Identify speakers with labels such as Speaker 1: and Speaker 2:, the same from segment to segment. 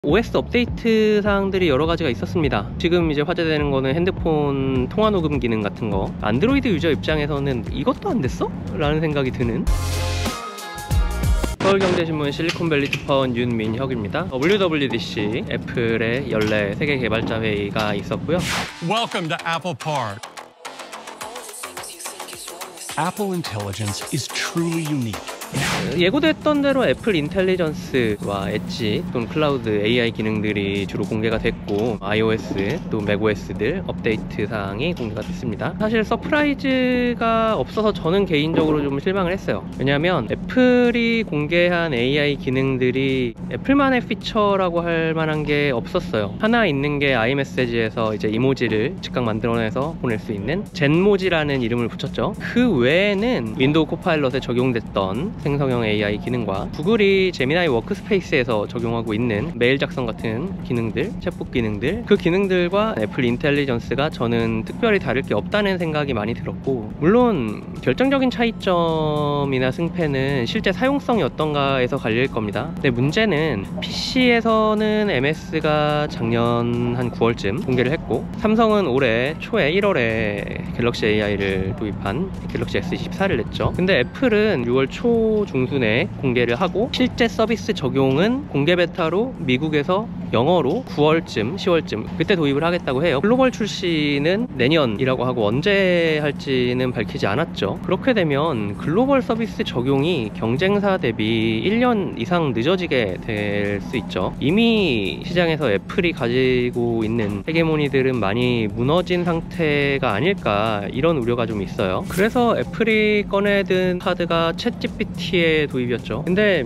Speaker 1: OS 업데이트 사항들이 여러 가지가 있었습니다. 지금 이제 화제되는 거는 핸드폰 통화 녹음 기능 같은 거. 안드로이드 유저 입장에서는 이것도 안 됐어? 라는 생각이 드는. 서울경제신문 실리콘밸리 특파원 윤민혁입니다. WWDC 애플의 연례 세계 개발자 회의가 있었고요.
Speaker 2: Welcome to Apple Park. Apple intelligence is truly unique.
Speaker 1: 예고됐던 대로 애플 인텔리전스와 엣지 또는 클라우드 AI 기능들이 주로 공개가 됐고, iOS 또 macOS들 업데이트 사항이 공개가 됐습니다. 사실 서프라이즈가 없어서 저는 개인적으로 좀 실망을 했어요. 왜냐하면 애플이 공개한 AI 기능들이 애플만의 피처라고 할 만한 게 없었어요. 하나 있는 게 iMessage에서 이제 이모지를 즉각 만들어내서 보낼 수 있는 젠모지라는 이름을 붙였죠. 그 외에는 윈도우 코파일럿에 적용됐던 생성형 AI 기능과 구글이 제미나이 워크스페이스에서 적용하고 있는 메일 작성 같은 기능들, 챗봇 기능들, 그 기능들과 애플 인텔리전스가 저는 특별히 다를 게 없다는 생각이 많이 들었고, 물론 결정적인 차이점이나 승패는 실제 사용성이 어떤가에서 갈릴 겁니다. 근데 문제는 PC에서는 MS가 작년 한 9월쯤 공개를 했고, 삼성은 올해 초에 1월에 갤럭시 AI를 도입한 갤럭시 S24를 냈죠. 근데 애플은 6월 초 중순에 공개를 하고, 실제 서비스 적용은 공개 베타로 미국에서 영어로 9월쯤 10월쯤 그때 도입을 하겠다고 해요. 글로벌 출시는 내년이라고 하고 언제 할지는 밝히지 않았죠. 그렇게 되면 글로벌 서비스 적용이 경쟁사 대비 1년 이상 늦어지게 될 수 있죠. 이미 시장에서 애플이 가지고 있는 헤게모니들은 많이 무너진 상태가 아닐까, 이런 우려가 좀 있어요. 그래서 애플이 꺼내든 카드가 챗GPT의 도입이었죠. 근데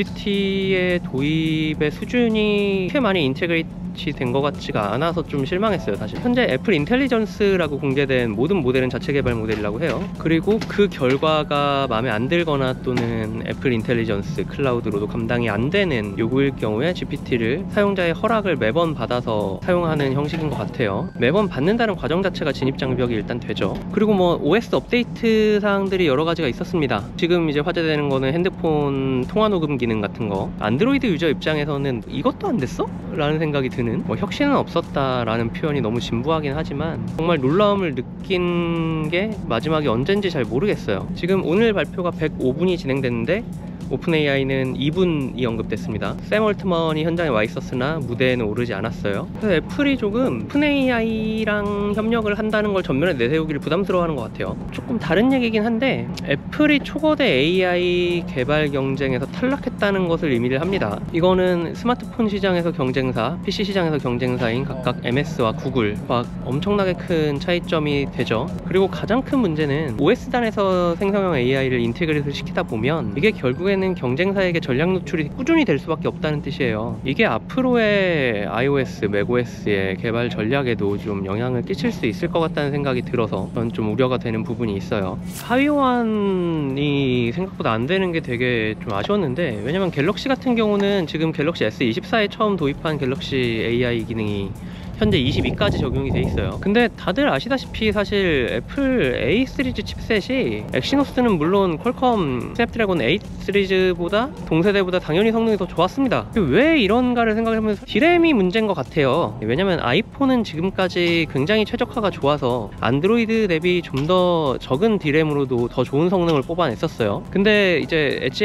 Speaker 1: GPT의 도입의 수준이 꽤 많이 인테그레이트 된 것 같지가 않아서 좀 실망했어요. 사실 현재 애플 인텔리전스라고 공개된 모든 모델은 자체 개발 모델이라고 해요. 그리고 그 결과가 마음에 안 들거나 또는 애플 인텔리전스 클라우드로도 감당이 안 되는 요구일 경우에 GPT를 사용자의 허락을 매번 받아서 사용하는 형식인 것 같아요. 매번 받는다는 과정 자체가 진입장벽이 일단 되죠. 그리고 뭐 OS 업데이트 사항들이 여러 가지가 있었습니다. 지금 이제 화제되는 거는 핸드폰 통화 녹음 기능 같은 거. 안드로이드 유저 입장에서는 이것도 안 됐어? 라는 생각이 드는, 뭐 혁신은 없었다라는 표현이 너무 진부하긴 하지만 정말 놀라움을 느낀 게 마지막이 언젠지 잘 모르겠어요. 지금 오늘 발표가 105분이 진행됐는데 오픈AI는 2분이 언급됐습니다. 샘 올트먼이 현장에 와 있었으나 무대에는 오르지 않았어요. 그래서 애플이 조금 오픈AI랑 협력을 한다는 걸 전면에 내세우기를 부담스러워하는 것 같아요. 조금 다른 얘기긴 한데, 애플이 초거대 AI 개발 경쟁에서 탈락했다는 것을 의미를 합니다. 이거는 스마트폰 시장에서 경쟁사, PC 시장에서 경쟁사인 각각 MS와 구글과 엄청나게 큰 차이점이 되죠. 그리고 가장 큰 문제는 OS단에서 생성형 AI를 인테그레이트 시키다 보면 이게 결국에는 경쟁사에게 전략 노출이 꾸준히 될 수밖에 없다는 뜻이에요. 이게 앞으로의 iOS, macOS의 개발 전략에도 좀 영향을 끼칠 수 있을 것 같다는 생각이 들어서 저는 좀 우려가 되는 부분이 있어요. 하위 호환이 생각보다 안 되는 게 되게 좀 아쉬웠는데, 왜냐면 갤럭시 같은 경우는 지금 갤럭시 S24에 처음 도입한 갤럭시 AI 기능이 현재 22까지 적용이 돼 있어요. 근데 다들 아시다시피 사실 애플 A 시리즈 칩셋이 엑시노스는 물론 퀄컴 스냅드래곤 8 시리즈보다 동세대보다 당연히 성능이 더 좋았습니다. 왜 이런가를 생각해보면 디램이 문제인 것 같아요. 왜냐면 아이폰은 지금까지 굉장히 최적화가 좋아서 안드로이드 대비 좀 더 적은 디램으로도 더 좋은 성능을 뽑아냈었어요. 근데 이제 엣지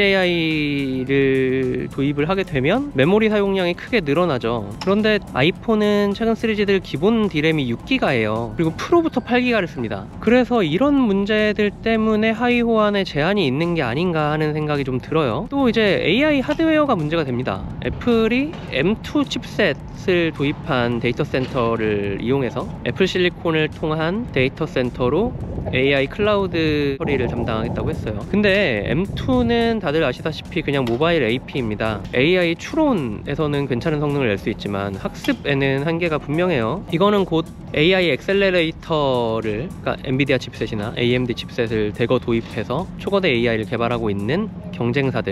Speaker 1: AI를 도입을 하게 되면 메모리 사용량이 크게 늘어나죠. 그런데 아이폰은 최근 시리즈들 기본 디램이 6기가예요. 그리고 프로부터 8기가를 씁니다. 그래서 이런 문제들 때문에 하위 호환에 제한이 있는 게 아닌가 하는 생각이 좀 들어요. 또 이제 AI 하드웨어가 문제가 됩니다. 애플이 M2 칩셋을 도입한 데이터 센터를 이용해서 애플 실리콘을 통한 데이터 센터로 AI 클라우드 처리를 담당하겠다고 했어요. 근데 M2는 다들 아시다시피 그냥 모바일 AP입니다. AI 추론에서는 괜찮은 성능을 낼 수 있지만 학습에는 한계가 분명해요. 이거는 곧 AI 엑셀러레이터를, 그러니까 엔비디아 칩셋이나 AMD 칩셋을 대거 도입해서 초거대 AI를 개발하고 있는 경쟁사들,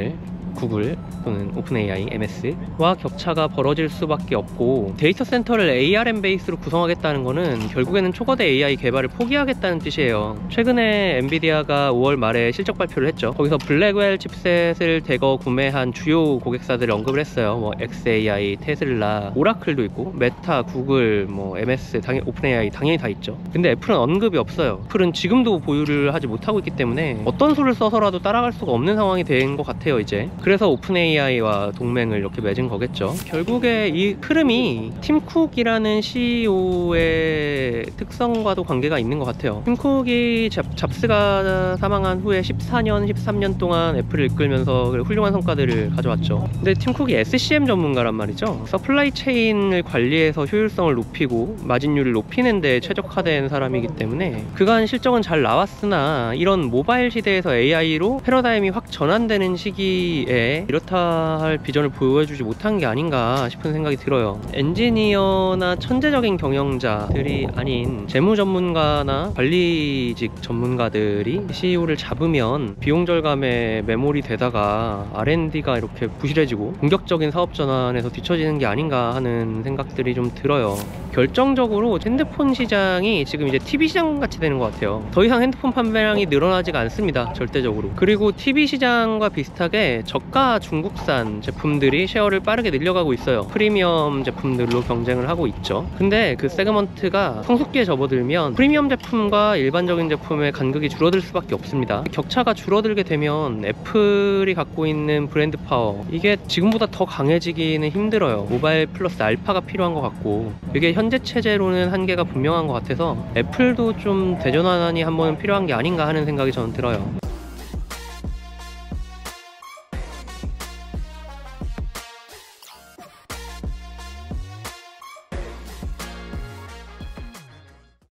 Speaker 1: 구글 또는 오픈AI, MS와 격차가 벌어질 수밖에 없고, 데이터 센터를 ARM 베이스로 구성하겠다는 거는 결국에는 초거대 AI 개발을 포기하겠다는 뜻이에요. 최근에 엔비디아가 5월 말에 실적 발표를 했죠. 거기서 블랙웰 칩셋을 대거 구매한 주요 고객사들을 언급을 했어요. 뭐 xAI, 테슬라, 오라클도 있고, 메타, 구글, 뭐 MS, 당연히 오픈AI 당연히 다 있죠. 근데 애플은 언급이 없어요. 애플은 지금도 보유를 하지 못하고 있기 때문에 어떤 수를 써서라도 따라갈 수가 없는 상황이 된 것 같아요 이제. 그래서 오픈AI와 동맹을 이렇게 맺은 거겠죠. 결국에 이 흐름이 팀 쿡이라는 CEO의 특성과도 관계가 있는 것 같아요. 팀 쿡이 잡스가 사망한 후에 14년, 13년 동안 애플을 이끌면서 훌륭한 성과들을 가져왔죠. 근데 팀 쿡이 SCM 전문가란 말이죠. 서플라이 체인을 관리해서 효율성을 높이고 마진율을 높이는 데 최적화된 사람이기 때문에 그간 실적은 잘 나왔으나, 이런 모바일 시대에서 AI로 패러다임이 확 전환되는 시기에 이렇다 할 비전을 보여주지 못한 게 아닌가 싶은 생각이 들어요. 엔지니어나 천재적인 경영자들이 아닌 재무 전문가나 관리직 전문가들이 CEO를 잡으면 비용 절감에 매몰이 되다가 R&D가 이렇게 부실해지고 본격적인 사업 전환에서 뒤처지는 게 아닌가 하는 생각들이 좀 들어요. 결정적으로 핸드폰 시장이 지금 이제 TV 시장 같이 되는 것 같아요. 더 이상 핸드폰 판매량이 늘어나지가 않습니다, 절대적으로. 그리고 TV 시장과 비슷하게 저가 중국산 제품들이 쉐어를 빠르게 늘려가고 있어요. 프리미엄 제품들로 경쟁을 하고 있죠. 근데 그 세그먼트가 성숙기에 접어들면 프리미엄 제품과 일반적인 제품의 간극이 줄어들 수밖에 없습니다. 격차가 줄어들게 되면 애플이 갖고 있는 브랜드 파워, 이게 지금보다 더 강해지기는 힘들어요. 모바일 플러스 알파가 필요한 것 같고, 이게 현재 체제로는 한계가 분명한 것 같아서 애플도 좀 대전환이 한 번은 필요한 게 아닌가 하는 생각이 저는 들어요.